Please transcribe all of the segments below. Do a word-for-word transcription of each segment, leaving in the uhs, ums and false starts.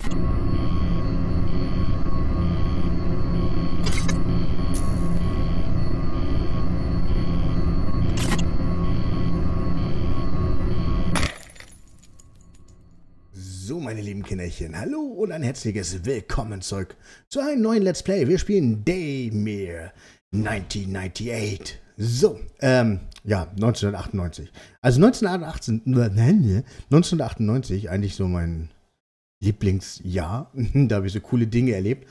So, meine lieben Kinderchen, hallo und ein herzliches Willkommen zurück zu einem neuen Let's Play. Wir spielen Daymare neunzehnhundertachtundneunzig. So, ähm, ja, neunzehnhundertachtundneunzig. Also neunzehnhundertachtzehn, neunzehnhundertachtundneunzig, eigentlich so mein Lieblingsjahr. Da habe ich so coole Dinge erlebt.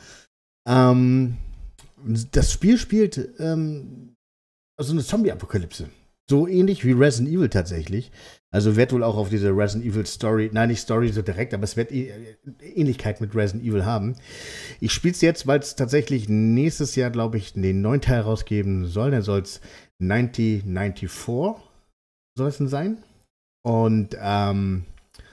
Ähm, das Spiel spielt, ähm, also eine Zombie-Apokalypse. So ähnlich wie Resident Evil tatsächlich. Also wird wohl auch auf diese Resident Evil Story, nein, nicht Story so direkt, aber es wird Ähnlichkeit mit Resident Evil haben. Ich spiele es jetzt, weil es tatsächlich nächstes Jahr, glaube ich, den neuen Teil rausgeben soll. Dann soll es neunzehnhundertvierundneunzig soll es denn sein. Und ähm,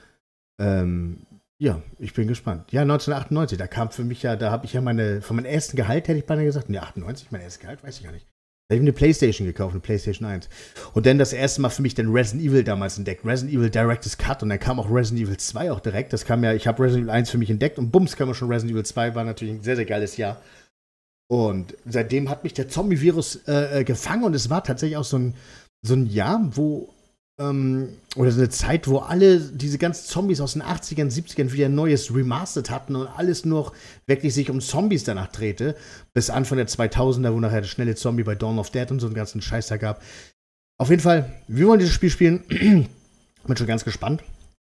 ähm, ja, ich bin gespannt. Ja, neunzehnhundertachtundneunzig, da kam für mich ja, da habe ich ja meine, von meinem ersten Gehalt hätte ich beinahe gesagt, ne, achtundneunzig, mein erstes Gehalt, weiß ich gar nicht. Da habe ich eine Playstation gekauft, eine Playstation eins. Und dann das erste Mal für mich dann Resident Evil damals entdeckt. Resident Evil Director's Cut und dann kam auch Resident Evil zwei auch direkt. Das kam ja, ich habe Resident Evil eins für mich entdeckt und bums kam auch schon Resident Evil zwei, war natürlich ein sehr, sehr geiles Jahr. Und seitdem hat mich der Zombie-Virus äh, gefangen und es war tatsächlich auch so ein, so ein Jahr, wo, ähm, oder so eine Zeit, wo alle diese ganzen Zombies aus den achtzigern, siebzigern wieder ein neues Remastered hatten und alles nur wirklich sich um Zombies danach drehte, bis Anfang der zweitausender, wo nachher der schnelle Zombie bei Dawn of Dead und so einen ganzen Scheiß da gab. Auf jeden Fall, wir wollen dieses Spiel spielen. Bin schon ganz gespannt.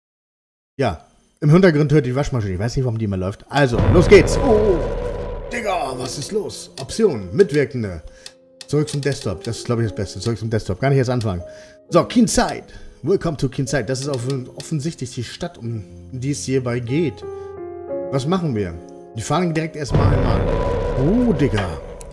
Ja, im Hintergrund hört die Waschmaschine. Ich weiß nicht, warum die immer läuft. Also, los geht's. Oh, Digga, was ist los? Option, Mitwirkende. Zurück zum Desktop. Das ist, glaube ich, das Beste. Zurück zum Desktop. Gar nicht jetzt anfangen. So, Kinside. Welcome to Kinside. Das ist offensichtlich die Stadt, um die es hierbei geht. Was machen wir? Wir fahren direkt erstmal einmal. Oh, Digga.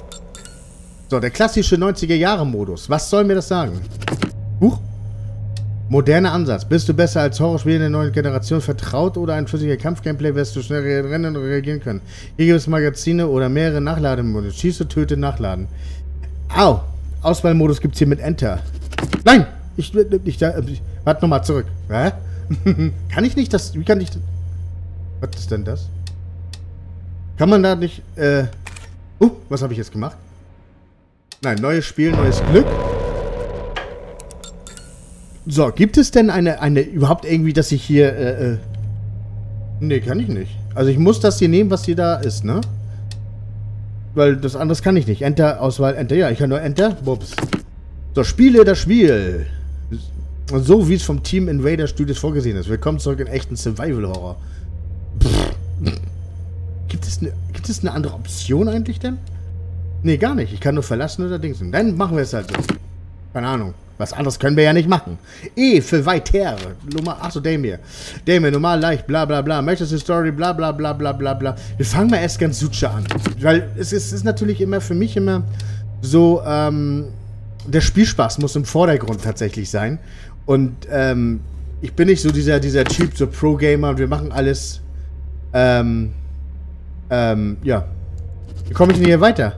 So, der klassische neunziger-Jahre-Modus. Was soll mir das sagen? Huch. Moderner Ansatz. Bist du besser als Horrorspiele der neuen Generation vertraut oder ein flüssiger Kampf-Gameplay, wirst du schnell rennen und reagieren können. Hier gibt es Magazine oder mehrere Nachlademodus. Schieße, töte, nachladen. Au. Auswahlmodus gibt es hier mit Enter. Nein! Ich will nicht da. Warte nochmal zurück. Hä? Kann ich nicht das. Wie kann ich. Was ist denn das? Kann man da nicht. Äh. Uh, was habe ich jetzt gemacht? Nein, neues Spiel, neues Glück. So, gibt es denn eine. eine überhaupt irgendwie, dass ich hier. Äh, äh nee, kann ich nicht. Also ich muss das hier nehmen, was hier da ist, ne? Weil das anderes kann ich nicht. Enter, Auswahl, Enter. Ja, ich kann nur Enter. Bups. So, Spiele das Spiel. So wie es vom Team Invader Studios vorgesehen ist. Willkommen zurück in echten Survival-Horror. Gibt es, eine, gibt es eine andere Option eigentlich denn? Nee, gar nicht. Ich kann nur verlassen oder Dings. Dann machen wir es halt so. Keine Ahnung. Was anderes können wir ja nicht machen. E für weiter. Achso, Daymare. Daymare, normal, leicht, bla bla bla. Möchtest du Story, bla bla bla bla bla bla. Wir fangen mal erst ganz suche an. Weil es ist, es ist natürlich immer für mich immer so, ähm, der Spielspaß muss im Vordergrund tatsächlich sein. Und ähm, ich bin nicht so dieser, dieser Typ, so Pro-Gamer und wir machen alles. Ähm, ähm, ja. Wie komme ich denn hier weiter?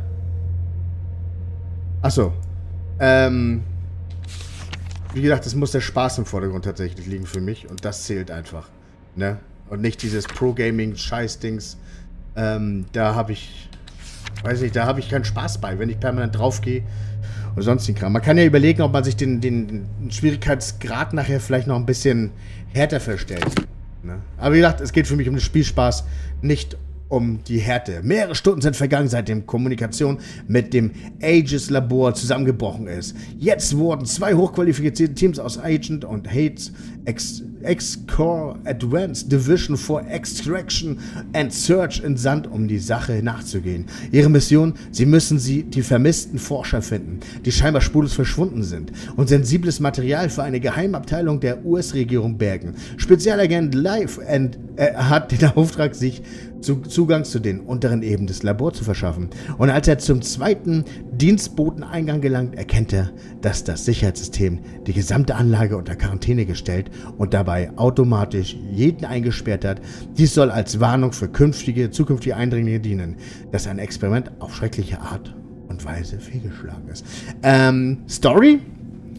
Achso. Ähm, wie gesagt, es muss der Spaß im Vordergrund tatsächlich liegen für mich und das zählt einfach. Ne? Und nicht dieses Pro-Gaming-Scheiß-Dings. Ähm, da habe ich, weiß nicht, da habe ich keinen Spaß bei, wenn ich permanent draufgehe. Oder sonstigen Kram. Man kann ja überlegen, ob man sich den, den, den Schwierigkeitsgrad nachher vielleicht noch ein bisschen härter verstellt. Ne? Aber wie gesagt, es geht für mich um den Spielspaß, nicht um die Härte. Mehrere Stunden sind vergangen, seitdem Kommunikation mit dem Aegis-Labor zusammengebrochen ist. Jetzt wurden zwei hochqualifizierte Teams aus Agent und Hates X-Core Advanced Division for Extraction and Search entsandt, um die Sache nachzugehen. Ihre Mission: Sie müssen sie die vermissten Forscher finden, die scheinbar spurlos verschwunden sind und sensibles Material für eine Geheimabteilung der U S-Regierung bergen. Spezialagent Live and, äh, hat den Auftrag, sich zu, Zugang zu den unteren Ebenen des Labors zu verschaffen. Und als er zum zweiten Dienstboteneingang gelangt, erkennt er, dass das Sicherheitssystem die gesamte Anlage unter Quarantäne gestellt und dabei automatisch jeden eingesperrt hat. Dies soll als Warnung für künftige, zukünftige Eindringlinge dienen, dass ein Experiment auf schreckliche Art und Weise fehlgeschlagen ist. Ähm, Story?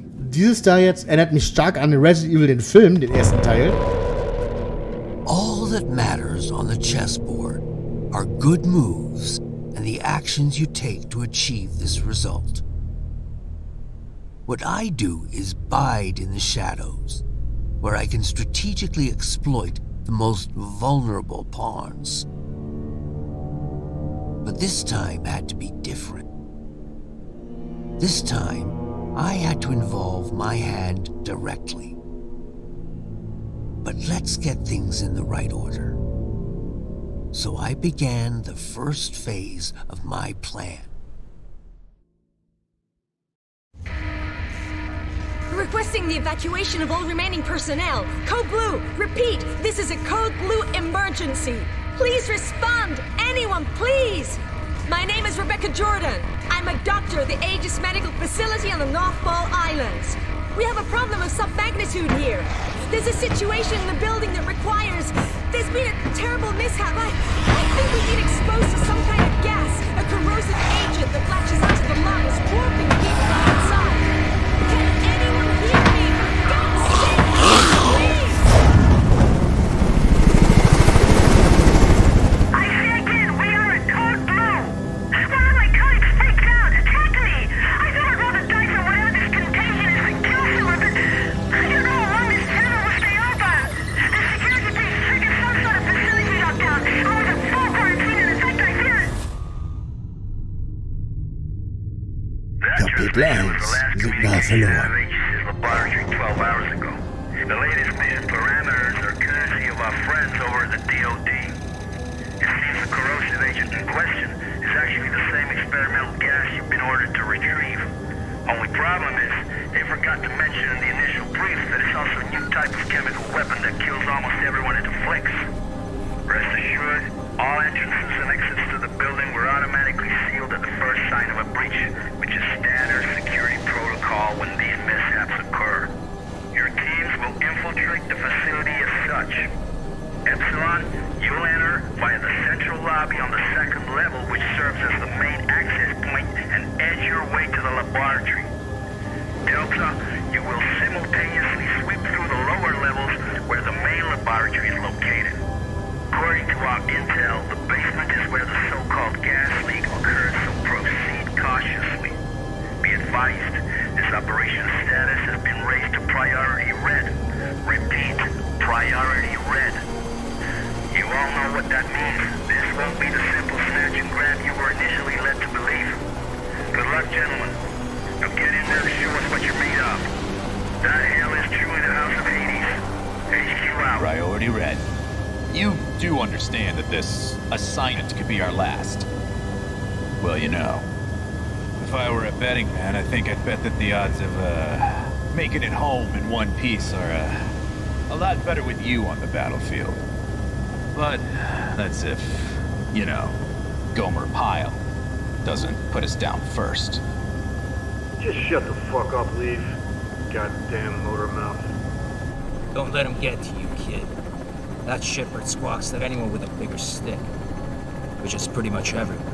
Dieses da jetzt erinnert mich stark an Resident Evil, den Film, den ersten Teil. All that matters on the chessboard are good moves and the actions you take to achieve this result. What I do is bide in the shadows, where I can strategically exploit the most vulnerable pawns. But this time had to be different. This time, I had to involve my hand directly. But let's get things in the right order. So I began the first phase of my plan. Requesting the evacuation of all remaining personnel. Code Blue, repeat, this is a Code Blue emergency. Please respond, anyone, please. My name is Rebecca Jordan. I'm a doctor at the Aegis Medical Facility on the North Ball Islands. We have a problem of some magnitude here. There's a situation in the building that requires... There's been a terrible mishap. I, I think we've been exposed to some kind of gas, a corrosive agent that latches onto the lungs, warping people outside. Can anyone hear me? For God's sake, please! I say again, we are at Code Blue. One of my colleagues freaked out, attacked me. I thought I'd roll the dice on whatever this contagion is and kill someone, but I don't know how long this channel will stay open. The security team triggered some sort of facility lockdown. I was at full quarantine and in fact I fear it. Kapitel eins. Signal verloren. Laboratory twelve hours ago. The latest mission parameters are courtesy of our friends over at the D O D. It seems the corrosive agent in question is actually the same experimental gas you've been ordered to retrieve. Only problem is, they forgot to mention in the initial brief that it's also a new type of chemical weapon that kills almost everyone it afflicts. Rest assured, all entrances and exits to the building were automatically sealed at the first sign of a breach, which is standard security protocol when these mishaps occur. Your teams will infiltrate the facility as such. Epsilon, you'll enter via the central lobby on the second level, which serves as the main access point, and edge your way to the laboratory. Delta, you will simultaneously sweep through the lower levels where the main laboratory is located. According to our intel, the basement is where the so-called gas leak occurred, so proceed cautiously. Be advised, this operation's status has been raised to priority red. Repeat, priority red. You all know what that means. This won't be the simple snatch and grab you were initially led to believe. Good luck, gentlemen. Now get in there and show us what you're made of. That hell is truly the House of Hades. H Q out. Priority red. You do understand that this assignment could be our last. Well, you know, if I were a betting man, I think I'd bet that the odds of uh, making it home in one piece are uh, a lot better with you on the battlefield. But that's if, you know, Gomer Pyle doesn't put us down first. Just shut the fuck up, Leaf. Goddamn motor mouth. Don't let him get to you, kid. That shitbird squawks at anyone with a bigger stick. Which is pretty much everyone.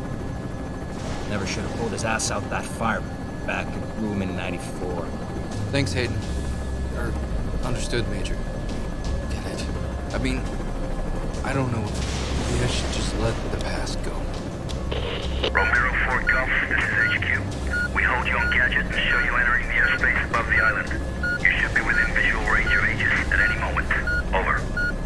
Never should have pulled his ass out that fire back in room in ninety-four. Thanks, Hayden. Or, understood, Major. Get it? I mean, I don't know. Maybe I should just let the past go. Romero Fort Gulf, this is H Q. We hold you on gadget and show you entering the airspace above the island. You should be within visual range of Aegis at any moment. Over.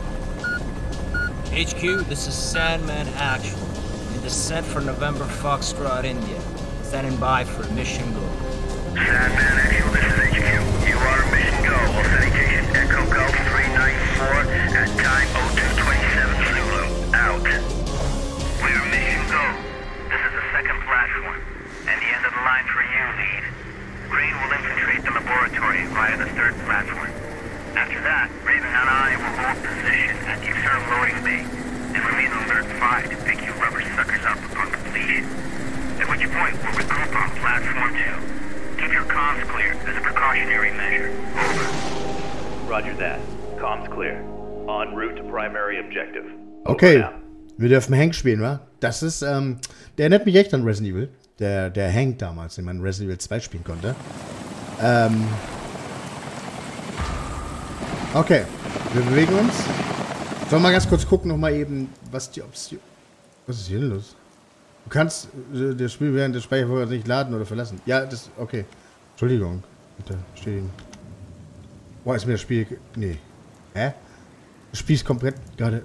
H Q, this is Sandman Actual. In descent for November Foxtrot, India. Standing by for mission go. Sandman Actual, this is H Q. You are mission go. Authentication Echo Gulf three nine four at time oh two twenty-seven Zulu. Out. We're mission go. This is the second platform. And the end of the line for you, lead. Green will infiltrate the laboratory via the third platform. After that, Raven and I will hold position at the external loading bay and remain on alert five to pick you rubber suckers up upon completion. At which point, we'll regroup on platform two. Keep your comms clear as a precautionary measure. Over. Roger that. Comms clear. En route to primary objective. Okay, wir dürfen Hank spielen, wa? Das ist, ähm, der erinnert mich echt an Resident Evil. Der, der Hank damals, den man Resident Evil zwei spielen konnte. Ähm... Okay, wir bewegen uns. Sollen wir mal ganz kurz gucken, noch mal eben, was die Option... Was ist hier denn los? Du kannst äh, das Spiel während des Speichervorrats nicht laden oder verlassen. Ja, das... Okay. Entschuldigung. Bitte, bestätigen. Boah, ist mir das Spiel... Nee. Hä? Das Spiel ist komplett gerade...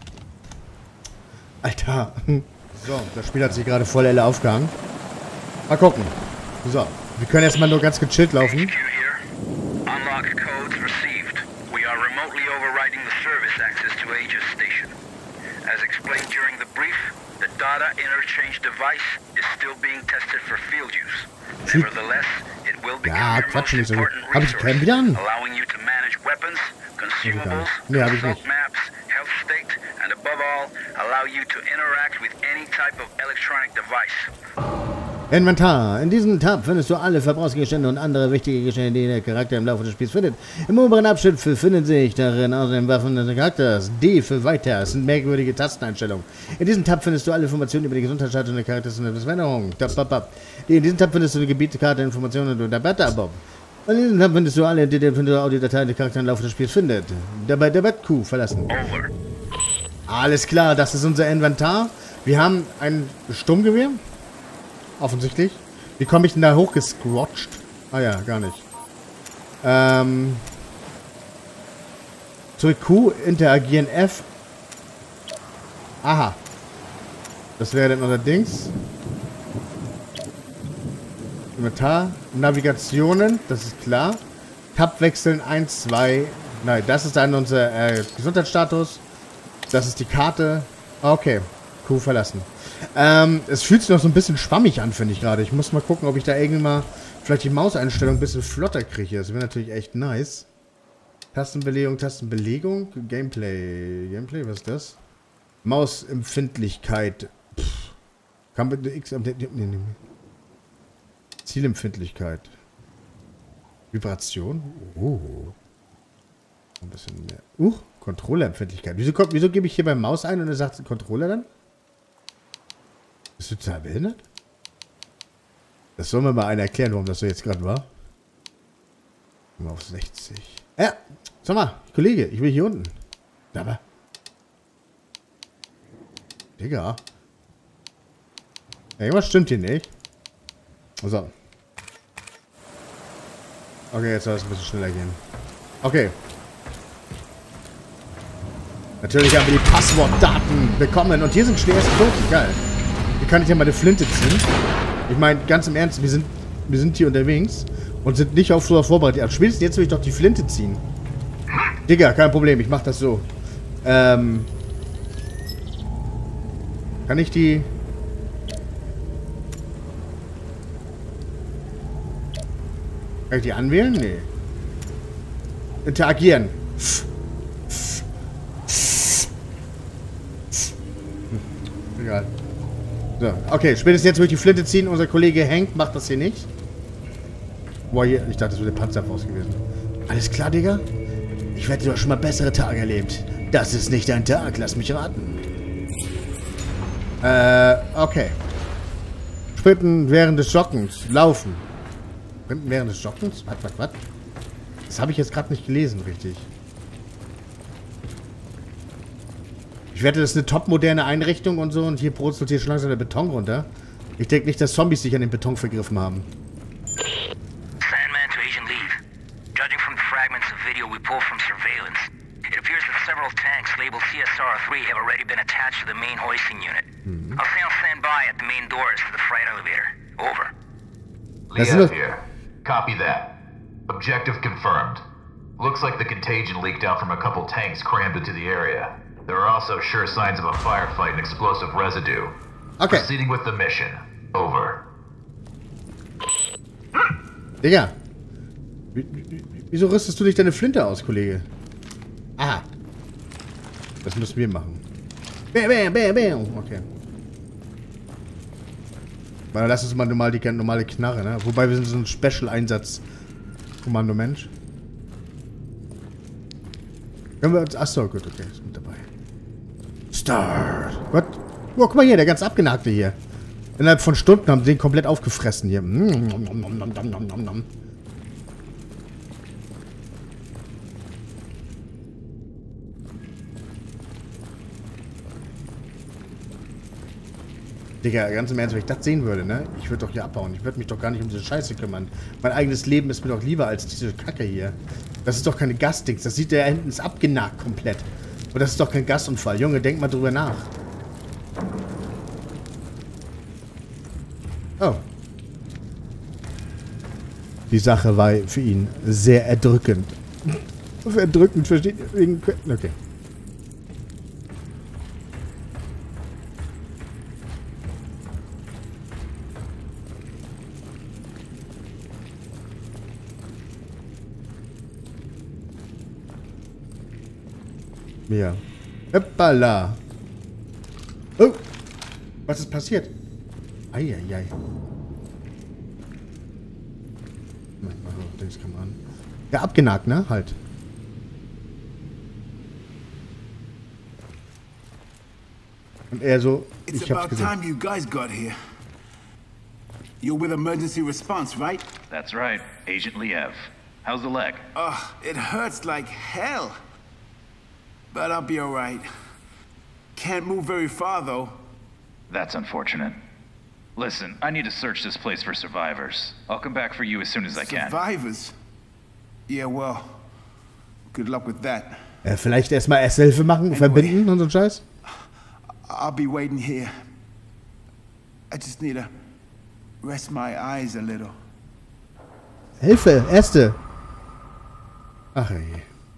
Alter. So, das Spiel hat sich gerade voll Elle aufgehangen. Mal gucken. So. Wir können erstmal nur ganz gechillt laufen. As explained during the brief, the data interchange device is still being tested for field use. Nevertheless, it will become ja, your most nicht so. important Hab ich die Cam wieder an? allowing you to manage weapons, consumables, nee, hab ich consult nicht. maps, health state, and above all, allow you to interact with any type of electronic device. Inventar. In diesem Tab findest du alle Verbrauchsgegenstände und andere wichtige Gegenstände, die der Charakter im Laufe des Spiels findet. Im oberen Abschnitt befinden sich darin außerdem Waffen des Charakters. D für weiter. Das sind merkwürdige Tasteneinstellungen. In diesem Tab findest du alle Informationen über die Gesundheitsstatus der Charakters und der Veränderung. In diesem Tab findest du die Gebietekarte, Informationen und der Beta-Bob. In diesem Tab findest du alle die Audiodateien, die der Charakter im Laufe des Spiels findet. Dabei der Bettkuh verlassen. Alles klar, das ist unser Inventar. Wir haben ein Sturmgewehr. Offensichtlich. Wie komme ich denn da hochgescrotcht? Ah ja, gar nicht. Ähm. Zurück Q, interagieren F. Aha. Das wäre dann unser Dings. Inventar. Navigationen, das ist klar. Tab wechseln eins, zwei. Nein, das ist dann unser äh, Gesundheitsstatus. Das ist die Karte. Okay. Q verlassen. Ähm, es fühlt sich noch so ein bisschen schwammig an, finde ich gerade. Ich muss mal gucken, ob ich da irgendwann mal vielleicht die Mauseinstellung ein bisschen flotter kriege. Das wäre natürlich echt nice. Tastenbelegung, Tastenbelegung. Gameplay. Gameplay, was ist das? Mausempfindlichkeit. Pff. Kann mit X... Nee, nee, nee. Zielempfindlichkeit. Vibration. Oh. Ein bisschen mehr. Uh, Controllerempfindlichkeit. Wieso, kommt, wieso gebe ich hier beim Maus ein und er sagt Controller dann? Bist du total behindert? Das soll mir mal einer erklären, warum das so jetzt gerade war. Mal auf sechzig. Ja, sag mal, Kollege, ich will hier unten. Aber. Digga. Irgendwas stimmt hier nicht. So. Okay, jetzt soll es ein bisschen schneller gehen. Okay. Natürlich haben wir die Passwortdaten bekommen. Und hier sind schon die ersten Toten. Geil. Hier kann ich ja mal eine Flinte ziehen. Ich meine, ganz im Ernst, wir sind, wir sind hier unterwegs und sind nicht auf so vorbereitet. Aber spätestens jetzt will ich doch die Flinte ziehen. Digga, kein Problem. Ich mach das so. Ähm. Kann ich die... Kann ich die anwählen? Nee. Interagieren. Egal. So, okay, spätestens jetzt würde ich die Flinte ziehen. Unser Kollege Hank macht das hier nicht. Boah, hier, ich dachte, das wäre der Panzerfaust gewesen. Alles klar, Digga? Ich wette, du hast schon mal bessere Tage erlebt. Das ist nicht dein Tag, lass mich raten. Äh, okay. Sprinten während des Joggens. Laufen. Sprinten während des Joggens? Was, was, was? Das habe ich jetzt gerade nicht gelesen, richtig. Ich wette, das ist eine topmoderne Einrichtung und so und hier brutzelt hier schon langsam der Beton runter. Ich denke nicht, dass Zombies sich an den Beton vergriffen haben. Sandman to Agent Leave. Judging from the fragments of video we pulled from surveillance, it appears that several tanks labeled C S R three have already been attached to the main hoisting unit. Hmm. I'll say I'll stand by at the main doors to the freight elevator. Over. Leah here. Copy that. Objective confirmed. Looks like the contagion leaked out from a couple tanks crammed into the area. There are also sure signs of a firefight and explosive residue. Okay. Proceeding with the mission. Over. Digga. Wieso rüstest du dich deine Flinte aus, Kollege? Aha. Das müssen wir machen. Bam, bam, bam, bam. Okay. Weil lass uns mal normal die normale Knarre, ne? Wobei wir sind so ein Special-Einsatz-Kommando-Mensch. Können wir uns... Achso, gut, okay. Ist mit dabei. Start. Was? Oh, guck mal hier, der ganz abgenagte hier. Innerhalb von Stunden haben sie den komplett aufgefressen hier. Digga, ganz im Ernst, wenn ich das sehen würde, ne? Ich würde doch hier abhauen. Ich würde mich doch gar nicht um diese Scheiße kümmern. Mein eigenes Leben ist mir doch lieber als diese Kacke hier. Das ist doch keine Gasdings. Das sieht der hinten ist abgenagt komplett. Und das ist doch kein Gasunfall. Junge, denk mal drüber nach. Oh. Die Sache war für ihn sehr erdrückend. Erdrückend, versteht ihr? Wegen... Okay. Ja. Hoppala. Oh. Was ist passiert? Eieiei. Das kann man. Ja, abgenagt, ne? Halt. Und er so, It's ich hab's about gesehen. time you guys got here. You're with emergency response, right? That's right. Agent Liev. How's the leg? Ugh, it hurts like hell. But I'll be alright. Can't move very far, though. That's unfortunate. Listen, I need to search this place for survivors. I'll come back for you as soon as I can. Survivors? Yeah, well, good luck with that. Äh, vielleicht erstmal Erste-Hilfe machen, anyway, verbinden und so ein Scheiß? I'll be waiting here. I just need to rest my eyes a little. Hilfe, Erste. Ach je.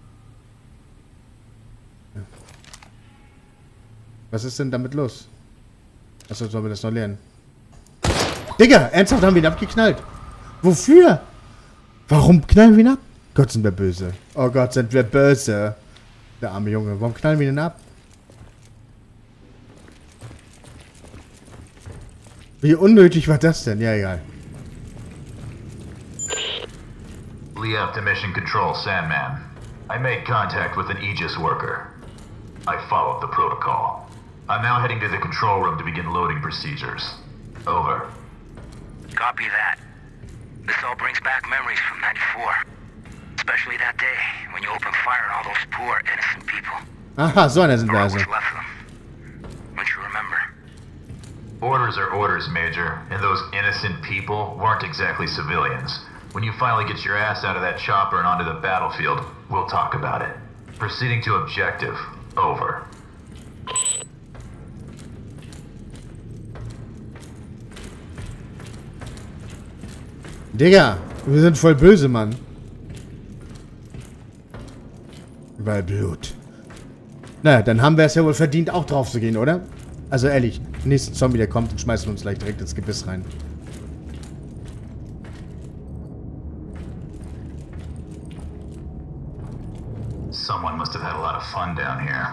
Was ist denn damit los? Achso, sollen wir das noch lernen? Digga, ernsthaft haben wir ihn abgeknallt. Wofür? Warum knallen wir ihn ab? Gott, sind wir böse. Oh Gott, sind wir böse. Der arme Junge. Warum knallen wir ihn ab? Wie unnötig war das denn? Ja, egal. Liev to Mission Control, Sandman. I made contact with an Aegis worker. I followed the protocol. I'm now heading to the control room to begin loading procedures. Over. Copy that. This all brings back memories from ninety-four. Especially that day when you opened fire on all those poor, innocent people. Aha, so einer sind wir also. What's left of them. Don't you remember? Orders are orders, Major, and those innocent people weren't exactly civilians. When you finally get your ass out of that chopper and onto the battlefield, we'll talk about it. Proceeding to objective. Over. Digga, wir sind voll böse, Mann. Weil Blut. Naja, dann haben wir es ja wohl verdient, auch drauf zu gehen, oder? Also ehrlich, nächsten Zombie, der kommt, und schmeißen wir uns gleich direkt ins Gebiss rein. Someone must have had a lot of fun down here.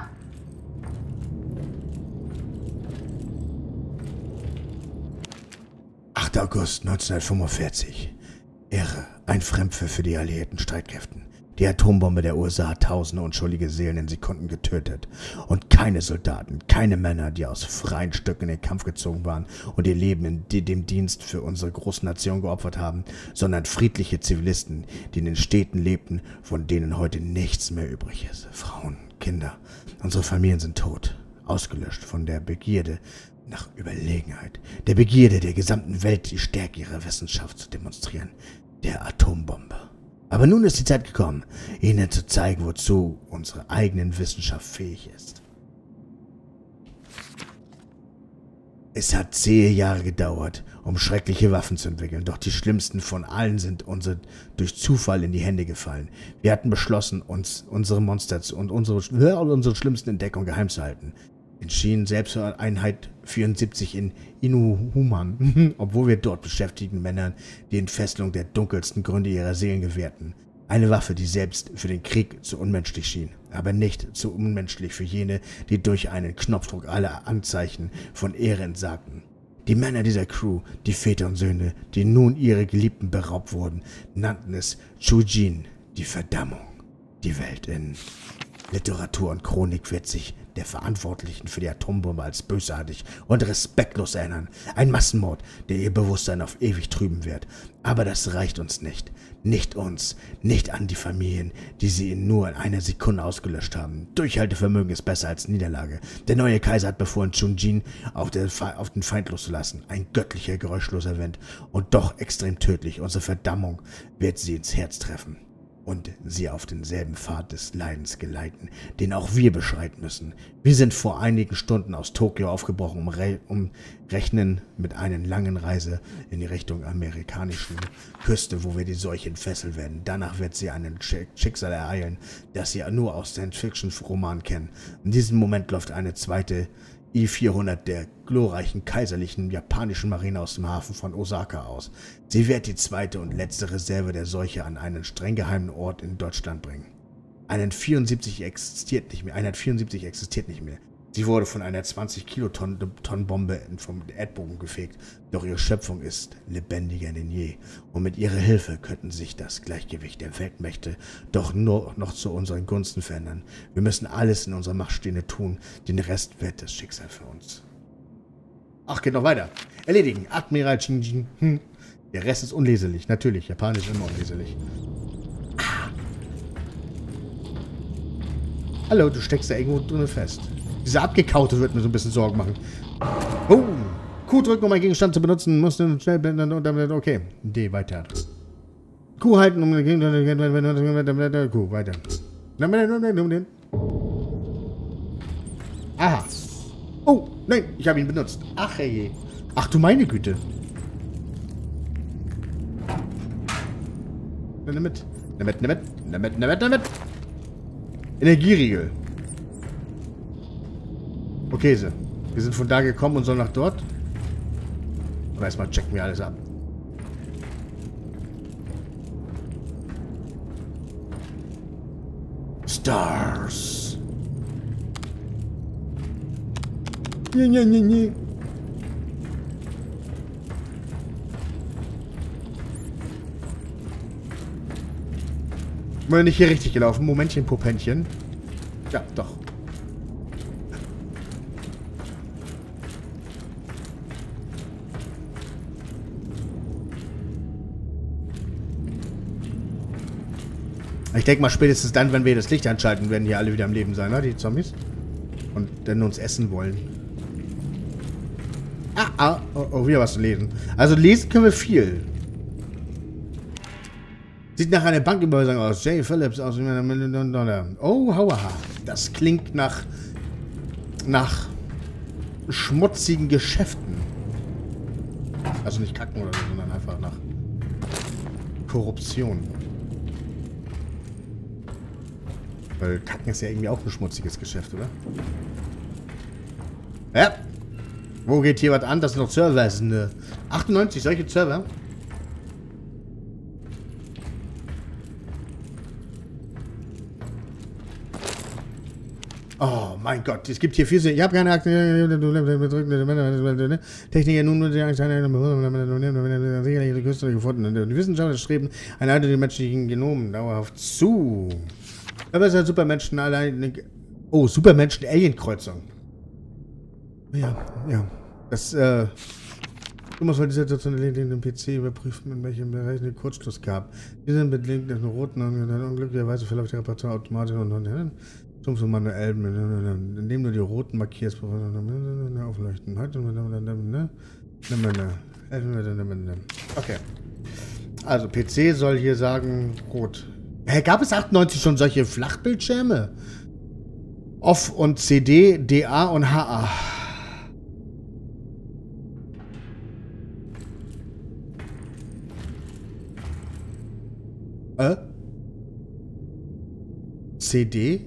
achter August neunzehnhundertfünfundvierzig. Ehre, ein Fremdpfiff für die alliierten Streitkräfte. Die Atombombe der U S A hat tausende unschuldige Seelen in Sekunden getötet. Und keine Soldaten, keine Männer, die aus freien Stücken in den Kampf gezogen waren und ihr Leben in dem Dienst für unsere große Nation geopfert haben, sondern friedliche Zivilisten, die in den Städten lebten, von denen heute nichts mehr übrig ist. Frauen, Kinder, unsere Familien sind tot, ausgelöscht von der Begierde nach Überlegenheit, der Begierde der gesamten Welt, die Stärke ihrer Wissenschaft zu demonstrieren, der Atombombe. Aber nun ist die Zeit gekommen, ihnen zu zeigen, wozu unsere eigene Wissenschaft fähig ist. Es hat zehn Jahre gedauert, um schreckliche Waffen zu entwickeln, doch die schlimmsten von allen sind uns durch Zufall in die Hände gefallen. Wir hatten beschlossen, uns unsere Monster und unsere, unsere schlimmsten Entdeckungen geheim zu halten. Entschieden Selbsteinheit vierundsiebzig in Inuhuman, obwohl wir dort beschäftigten Männern die Entfesselung der dunkelsten Gründe ihrer Seelen gewährten. Eine Waffe, die selbst für den Krieg zu unmenschlich schien, aber nicht zu unmenschlich für jene, die durch einen Knopfdruck alle Anzeichen von Ehre entsagten. Die Männer dieser Crew, die Väter und Söhne, die nun ihre Geliebten beraubt wurden, nannten es Chujin, die Verdammung. Die Welt in Literatur und Chronik wird sich der Verantwortlichen für die Atombombe als bösartig und respektlos erinnern. Ein Massenmord, der ihr Bewusstsein auf ewig trüben wird. Aber das reicht uns nicht. Nicht uns, nicht an die Familien, die sie in nur einer Sekunde ausgelöscht haben. Durchhaltevermögen ist besser als Niederlage. Der neue Kaiser hat befohlen, Chun-Jin auf, auf den Feind loszulassen. Ein göttlicher, geräuschloser Wind und doch extrem tödlich. Unsere Verdammung wird sie ins Herz treffen und sie auf denselben Pfad des Leidens geleiten, den auch wir beschreiten müssen. Wir sind vor einigen Stunden aus Tokio aufgebrochen, um, re um rechnen mit einer langen Reise in die Richtung amerikanischen Küste, wo wir die Seuche entfesseln werden. Danach wird sie einen Schicksal ereilen, das sie nur aus Science-Fiction-Romanen kennen. In diesem Moment läuft eine zweite I vierhundert der glorreichen kaiserlichen japanischen Marine aus dem Hafen von Osaka aus. Sie wird die zweite und letzte Reserve der Seuche an einen streng geheimen Ort in Deutschland bringen. einhundertvierundsiebzig existiert nicht mehr. einhundertvierundsiebzig existiert nicht mehr. Sie wurde von einer zwanzig Kilotonnen Bombe vom Erdboden gefegt, doch ihre Schöpfung ist lebendiger denn je. Und mit ihrer Hilfe könnten sich das Gleichgewicht der Weltmächte doch nur noch zu unseren Gunsten verändern. Wir müssen alles in unserer Macht Stehende tun, den Rest wird das Schicksal für uns. Ach, geht noch weiter. Erledigen. Admiral Shinjin. Hm. Der Rest ist unleserlich. Natürlich, Japanisch immer unleserlich. Ah. Hallo, du steckst da irgendwo drin fest. Diese abgekaute wird mir so ein bisschen Sorgen machen. Oh. Q drücken, um einen Gegenstand zu benutzen. Muss dann schnell blenden und dann... Okay. D, weiter. Q halten, um... Q, weiter. Aha. Oh, nein, ich habe ihn benutzt. Ach, ey. Ach, du meine Güte. Nimm mit. Nimm mit, nimm mit. Nimm mit, nimm mit, nimm mit. Energieriegel. Okay, so. Wir sind von da gekommen und sollen nach dort. Aber erstmal checken wir alles ab. Stars. Nee, nee, nee, nee. Mal nicht hier richtig gelaufen. Momentchen, Popentchen. Ja, doch. Ich denke mal, spätestens dann, wenn wir das Licht anschalten, werden hier alle wieder am Leben sein, ne? Die Zombies. Und dann uns essen wollen. Ah, ah. Oh, oh, wieder was zu lesen. Also lesen können wir viel. Sieht nach einer Banküberweisung aus. J. Phillips aus einer Million Dollar. Oh, hauaha. Das klingt nach... nach schmutzigen Geschäften. Also nicht kacken oder so, sondern einfach nach Korruption. Weil Kacken ist ja irgendwie auch ein schmutziges Geschäft, oder? Ja. Wo geht hier was an? Das sind noch Server. Das sind eine achtundneunzig solche Server. Oh mein Gott, es gibt hier viel... Ich habe keine Akten... Techniker nun nur die sicherlich Küste gefunden. Die Wissenschaftler streben eine Art der menschlichen Genomen dauerhaft zu. Aber es sind Supermenschen allein... Oh, Supermenschen-Alien-Kreuzung. Ja, ja. Das, äh... Du musst mal die Situation den P C überprüfen, in welchem Bereich es Kurzschluss gab. Diese sind belegt mit roten und unglücklicherweise verläuft die Reparatur automatisch und stumpf so manuell, indem du die roten markierst, aufleuchten. Okay. Also P C soll hier sagen rot. Hä, gab es achtundneunzig schon solche Flachbildschirme? Off und C D, D A und H A. Äh? C D?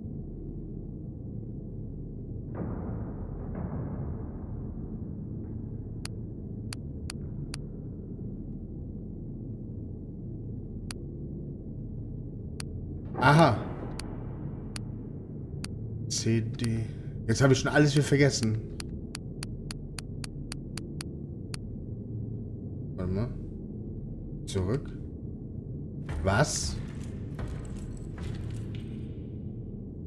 Aha. C D. Jetzt habe ich schon alles wieder vergessen. Warte mal. Zurück. Was?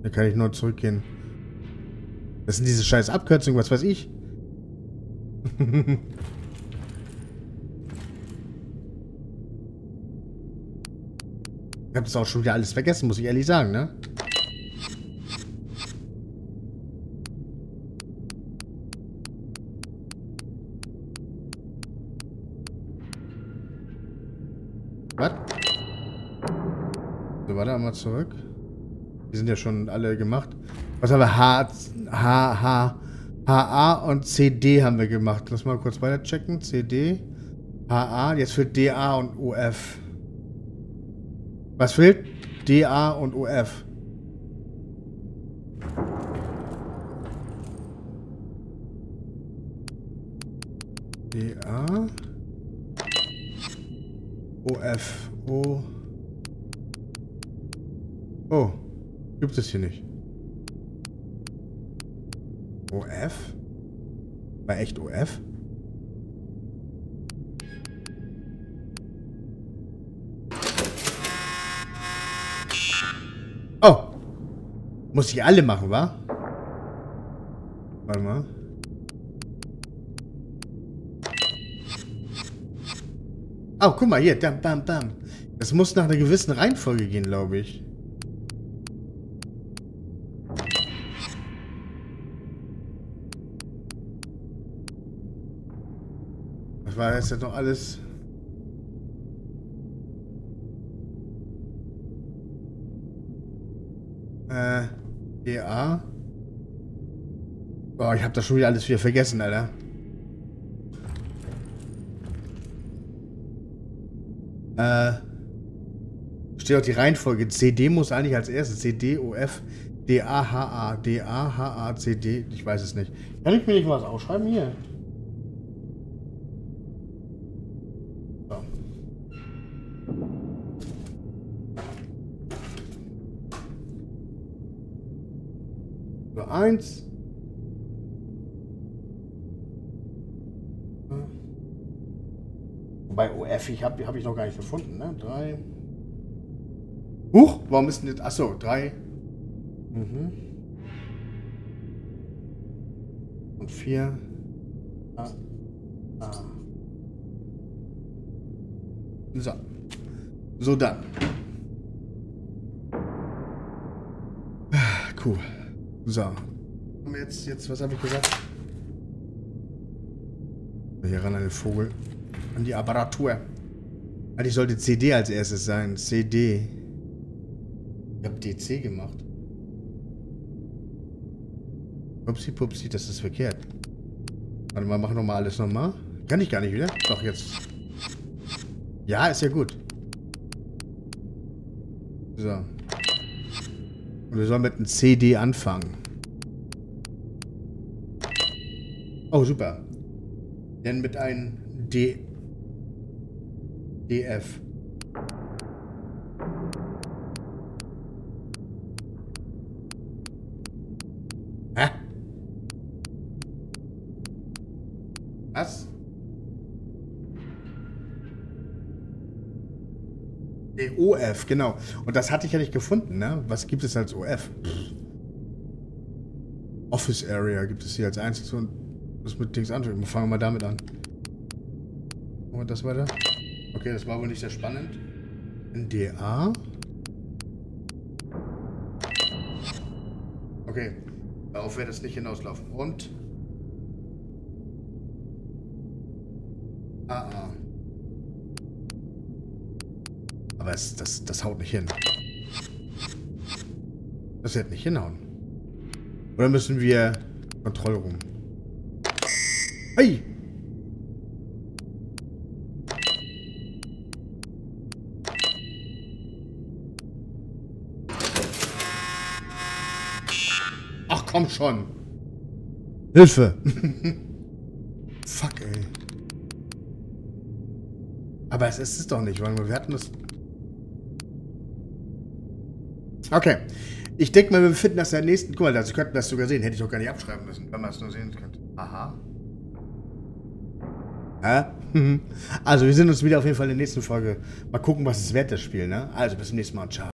Da kann ich nur zurückgehen. Das sind diese scheiß Abkürzungen, was weiß ich. Ich habe das auch schon wieder alles vergessen, muss ich ehrlich sagen, ne? Was? So, warte mal zurück. Die sind ja schon alle gemacht. Was haben wir? H, H, H, H A und C D haben wir gemacht. Lass mal kurz weiter checken. C D, H A, jetzt fehlt D A und O F. Was fehlt? D A und O F. D A O F. O. Oh. Gibt es hier nicht. O F? War echt O F? Oh! Muss ich alle machen, wa? Warte mal. Oh, guck mal hier. Bam, bam, bam. Das muss nach einer gewissen Reihenfolge gehen, glaube ich. Das war jetzt noch alles. Äh, D A. Boah, ich hab das schon wieder alles wieder vergessen, Alter. Äh, steht auch die Reihenfolge. C D muss eigentlich als erstes. C D, O F, D A, H A, D A, H A, C D. Ich weiß es nicht. Kann ich mir nicht was aufschreiben hier? So. So, eins. Wobei O F, ich habe hab ich noch gar nicht gefunden, ne? Drei. Huch, warum ist denn das? Achso, drei. Mhm. Und vier. Ah. Ah. So. So dann. Cool. So. Jetzt, jetzt, was habe ich gesagt? Hier ran an den Vogel. An die Apparatur. Eigentlich sollte C D als erstes sein. C D. Ich habe D C gemacht. Upsi pupsi, das ist verkehrt. Warte mal, mach nochmal alles nochmal. Kann ich gar nicht wieder? Doch, jetzt. Ja, ist ja gut. So. Und wir sollen mit einem C D anfangen. Oh, super. Dann mit einem D. D F. Hä? Was? D O F, genau. Und das hatte ich ja nicht gefunden, ne? Was gibt es als O F? Pff. Office Area gibt es hier als einziges und das mit Dings anschauen. Fangen wir mal damit an. Machen wir das weiter? Okay, das war wohl nicht sehr spannend. D A. Okay. Darauf wird es nicht hinauslaufen. Und A A. Aber es, das, das haut nicht hin. Das wird nicht hinhauen. Oder müssen wir Kontrollraum? Hey! Ach komm schon. Hilfe. Fuck, ey. Aber es ist es doch nicht, weil wir hatten das... Okay. Ich denke mal, wir finden das in der nächsten... Guck mal, also könnten das sogar sehen. Hätte ich doch gar nicht abschreiben müssen, wenn man es nur sehen könnte. Aha. Ja? Also, wir sehen uns wieder auf jeden Fall in der nächsten Folge. Mal gucken, was es wert, das Spiel, ne? Also, bis zum nächsten Mal. Ciao.